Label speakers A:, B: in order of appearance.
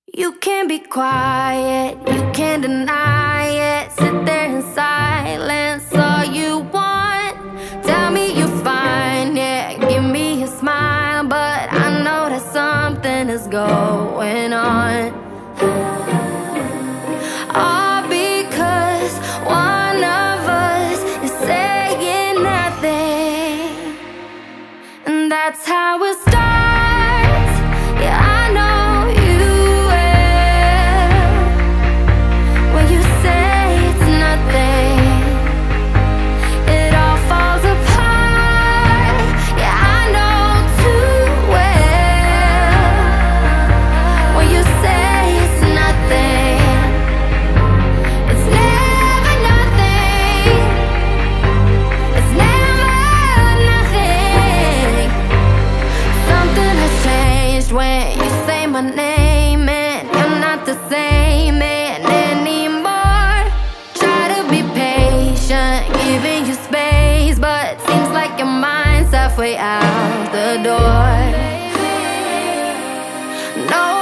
A: You can't be quiet, you can't deny it. Sit there in silence, all you want. Tell me you're fine, yeah, give me a smile, but I know that something is going on. All because one of us is saying nothing, and that's how it starts. Yeah, I know you will. When you say it's nothing, it all falls apart. Yeah, I know too well. When you say it's nothing, it's never nothing. It's never nothing. Something has changed when you say my name, and you're not the same man anymore. Try to be patient, giving you space, but seems like your mind's halfway out the door. No